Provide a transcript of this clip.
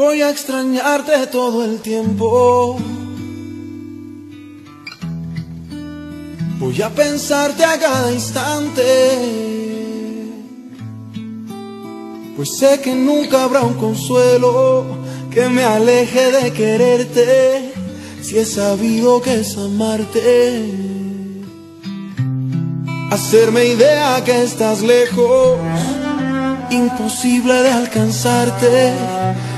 Voy a extrañarte todo el tiempo. Voy a pensarte a cada instante, pues sé que nunca habrá un consuelo que me aleje de quererte, si he sabido que es amarte. Hacerme idea que estás lejos, imposible de alcanzarte,